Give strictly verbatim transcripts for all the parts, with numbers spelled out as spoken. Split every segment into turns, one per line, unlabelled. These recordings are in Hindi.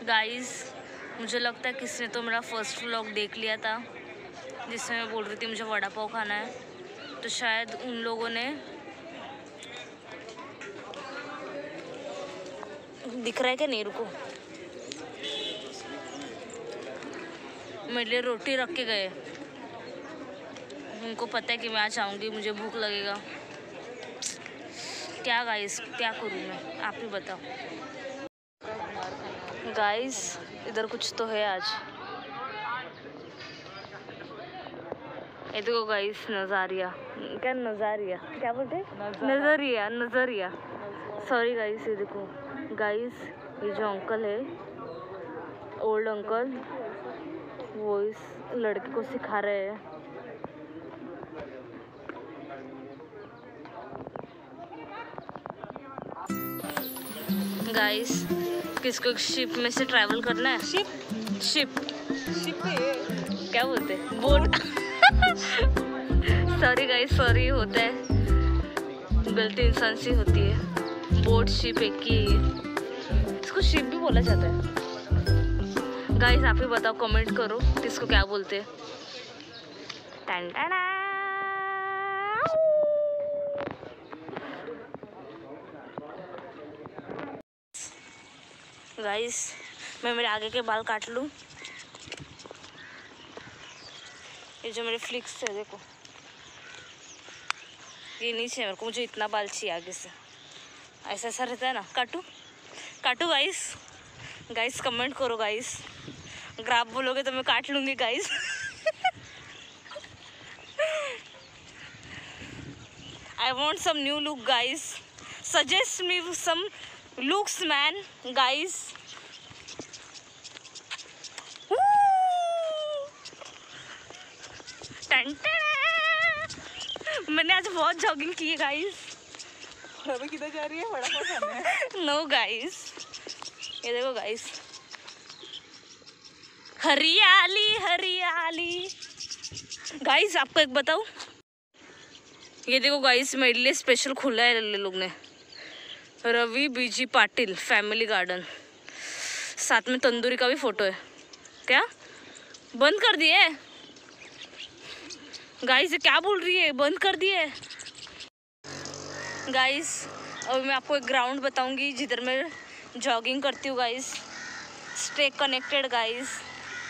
गाइस मुझे लगता है किसी ने तो मेरा फर्स्ट व्लॉग देख लिया था जिसमें मैं बोल रही थी मुझे वड़ा पाव खाना है, तो शायद उन लोगों ने दिख रहा है क्या नहीं, रुको मेरे लिए रोटी रख के गए। उनको पता है कि मैं आज आऊँगी, मुझे भूख लगेगा। क्या गाइस क्या करूँ मैं, आप ही बताओ। गाइस इधर कुछ तो है आज। ये देखो गाइस नज़ारिया, क्या नज़ारिया क्या बोलते नज़रिया नज़रिया सॉरी गाइस। ये देखो गाइस, ये जो अंकल है, ओल्ड अंकल, वो इस लड़के को सिखा रहे हैं। गाइस किसको शिप में से ट्रैवल करना है? शिप शिप शिप क्या बोलते हैं, बोट सॉरी गाइस सॉरी, होता है गलती इंसान से होती है। बोट शिप एक ही है, इसको शिप भी बोला जाता है। गाइस आप ही बताओ, कमेंट करो इसको क्या बोलते हैं। गाइस मैं मेरे आगे के बाल काट लूँ। ये जो मेरे फ्लिक्स है देखो, ये नीचे मेरे को, मुझे इतना बाल चाहिए आगे से, ऐसा ऐसा रहता है ना। काटू काटू गाइस, गाइस कमेंट करो गाइस, अगर आप बोलोगे तो मैं काट लूँगी guys. I want some new look guys, suggest me some looks man guys. मैंने आज बहुत जॉगिंग की है गाइस। और अभी किधर जा रही है? वड़ा पाव खाने है। नो गाइस, ये देखो गाइस, हरियाली हरियाली। गाइस आपको एक बताऊं, ये देखो गाइस मेरे लिए स्पेशल खुला है लोग ने, Ravi BG Patil family garden, साथ में तंदूरी का भी फोटो है। क्या बंद कर दिए गाइस? ये क्या बोल रही है, बंद कर दिए गाइस? अब मैं आपको एक ग्राउंड बताऊंगी जिधर मैं जॉगिंग करती हूँ guys. Stay connected guys.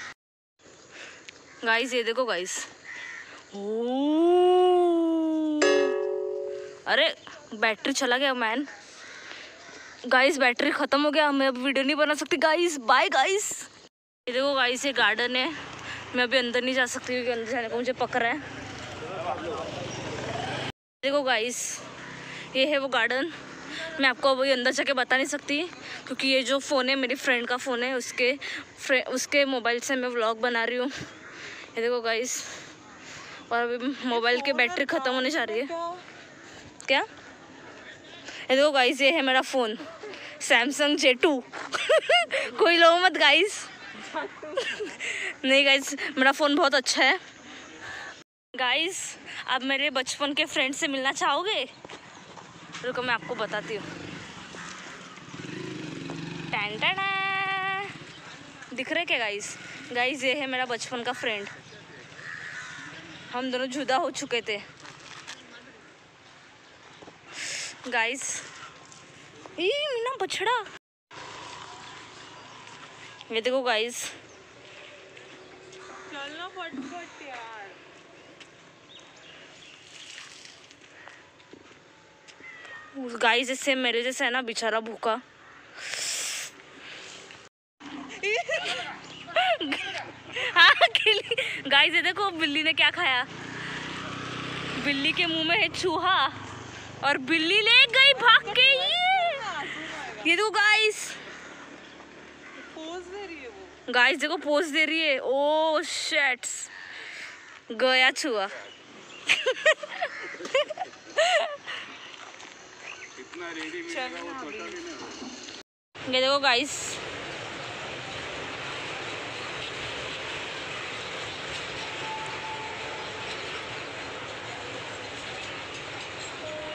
Guys ये देखो गाइस, अरे बैटरी चला गया मैन। गाइस बैटरी खत्म हो गया, मैं अब वीडियो नहीं बना सकती गाइस। Bye guys. ये देखो गाइस ये गार्डन है, मैं अभी अंदर नहीं जा सकती क्योंकि अंदर जाने को मुझे पकड़ा है। देखो गाइस ये है वो गार्डन, मैं आपको अभी अंदर जाके बता नहीं सकती क्योंकि ये जो फ़ोन है मेरी फ्रेंड का फ़ोन है, उसके उसके मोबाइल से मैं व्लॉग बना रही हूँ। ये देखो गाइस, और अभी मोबाइल की बैटरी ख़त्म होने जा रही है। क्या? ये देखो गाइस ये है मेरा फ़ोन सैमसंग जे टू। कोई लो मत गाइस। नहीं गाइस मेरा फ़ोन बहुत अच्छा है। गाइस आप मेरे बचपन के फ्रेंड से मिलना चाहोगे? रुको मैं आपको बताती हूँ। टैन टैन दिख रहे क्या गाइस? गाइस ये है मेरा बचपन का फ्रेंड, हम दोनों जुदा हो चुके थे गाइस। ई मीना बछड़ा, ये देखो गाइस। चलना फटफट यार। गाइस इससे मेरे जैसे है ना बेचारा भूखा। हाँ गाइस ये देखो बिल्ली ने क्या खाया, बिल्ली के मुंह में है चूहा और बिल्ली ले गई भाग के। ये देखो गाइस पोज दे रही है वो। गाइस देखो पोज दे रही है। ओ शेट्स, गया चूहा। ये देखो गाइस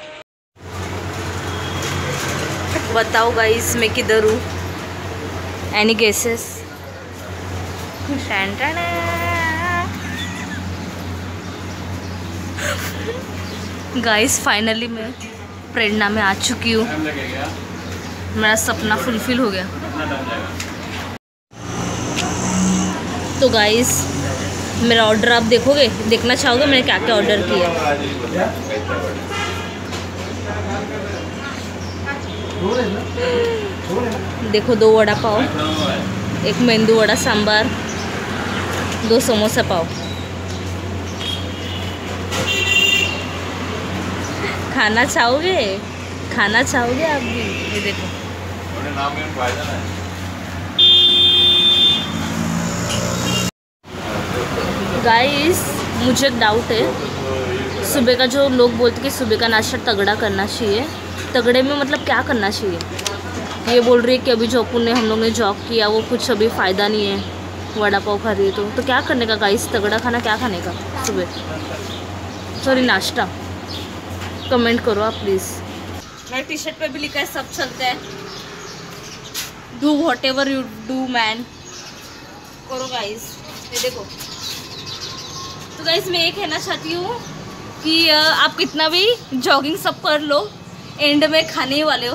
बताओ गाइस मैं किधर हूँ? Any guesses? गाइस फाइनली मैं प्रेरणा में आ चुकी हूँ। मेरा सपना फुलफिल हो गया। तो गाइस मेरा ऑर्डर आप देखोगे, देखना चाहोगे मैंने क्या क्या ऑर्डर किया। देखो, दो वड़ा पाव, एक मेंदू वड़ा सांबार, दो समोसा पाव। खाना चाहोगे? खाना चाहोगे आप भी? ये देखो। गाइस मुझे एक डाउट है, सुबह का जो लोग बोलते कि सुबह का नाश्ता तगड़ा करना चाहिए, तगड़े में मतलब क्या करना चाहिए? ये बोल रही है कि अभी जो अपन ने हम लोग ने जॉब किया वो कुछ अभी फ़ायदा नहीं है, वड़ा पाव खा रही है तो तो क्या करने का गाइस? तगड़ा खाना क्या खाने का सुबह, सॉरी नाश्ता? कमेंट करो आप प्लीज़। मेरे टी शर्ट पे भी लिखा है सब चलता है, do whatever you do man. करो गाइस, ये देखो। तो गाइस मैं ये कहना चाहती हूँ कि आप कितना भी जॉगिंग सब कर लो, एंड में खाने ही वाले हो।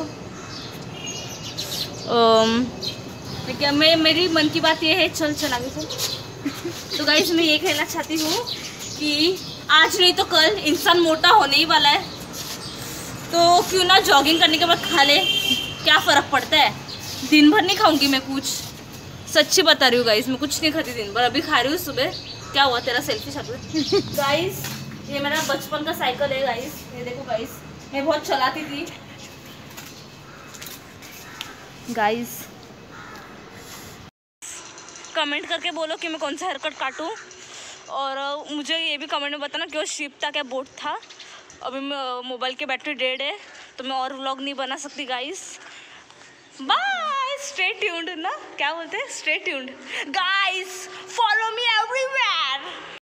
क्या मैं मेरी मन की बात ये है, चल चल आगे चल। तो गाइस मैं ये कहना चाहती हूँ कि आज नहीं तो कल इंसान मोटा होने ही वाला है, तो क्यों ना जॉगिंग करने के बाद खा ले, क्या फ़र्क पड़ता है। दिन भर नहीं खाऊंगी मैं कुछ, सच्ची बता रही हूँ गाइस, मैं कुछ नहीं खाती दिन भर। अभी खा रही हूँ सुबह। क्या हुआ तेरा सेल्फी शक्ल? गाइस ये मेरा बचपन का साइकिल है गाइस, ये देखो गाइस, मैं बहुत चलाती थी गाइस। कमेंट करके बोलो कि मैं कौन सा हेयर कट काटूँ, और मुझे ये भी कमेंट में बताना कि वो शिप था क्या बोट था। अभी मोबाइल की बैटरी डेड है तो मैं और व्लॉग नहीं बना सकती गाइस। बाय, स्टे ट्यून्ड ना, क्या बोलते हैं, stay tuned guys, follow me everywhere.